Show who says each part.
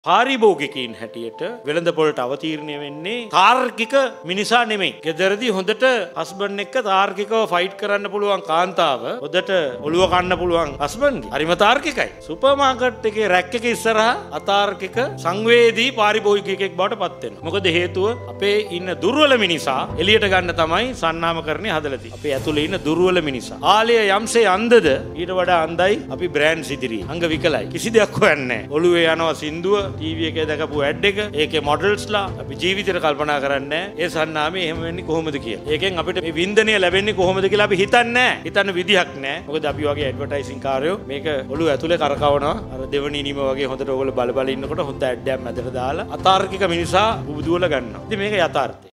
Speaker 1: පාරිභෝගිකයින් හැටියට වෙළඳපොළට අවතීර්ණය වෙන්නේ තාර්කික මිනිසා නෙමෙයි. ගෙදරදී හොඳට හස්බන්ඩ් එක්ක තාර්කිකව ෆයිට් කරන්න පුළුවන් කාන්තාව හොඳට ඔළුව කන්න පුළුවන් හස්බන්ඩ් හරිම තාර්කිකයි. සුපර් මාකට් එකේ රැක් එක ඉස්සරහා අතාර්කික සංවේදී පාරිභෝගිකයෙක් බවට පත් වෙනවා. මොකද හේතුව අපේ ඉන්න දුර්වල මිනිසා එළියට ගන්න තමයි සන්නාමකරණය හදලා තියෙන්නේ. අපේ ඇතුලේ ඉන්න දුර්වල මිනිසා. ආලය යම්සේ අන්ධද ඊට වඩා අන්ධයි අපි බ්‍රෑන්ඩ්ස් ඉදිරියේ. අංග විකලයි. කිසි දෙයක් හොයන්නේ නැහැ. ඔළුවේ යනවා සින්දුව ටීවී එකේ දැකපු ඇඩ් එක ඒකේ මොඩල්ස්ලා අපි ජීවිතේට කල්පනා කරන්නේ ඒ සන්නාමේ එහෙම වෙන්නේ කොහොමද කියලා. ඒකෙන් අපිට මේ වින්දනය ලැබෙන්නේ කොහොමද කියලා අපි හිතන්නේ නැහැ. හිතන්න විදිහක් නැහැ. මොකද අපි වගේ ඇඩ්වර්ටයිසින් කාරයෝ මේක ඔළුව ඇතුලේ කරකවනවා. අර දෙවනි නිම වගේ හොඳට ඕගොල්ලෝ බල බල ඉන්නකොට හොඳ ඇඩ් එකක් මැදට දාලා අතාර්කික මිනිසා බුදුවල ගන්නවා. ඉතින් මේක යථාර්ථය.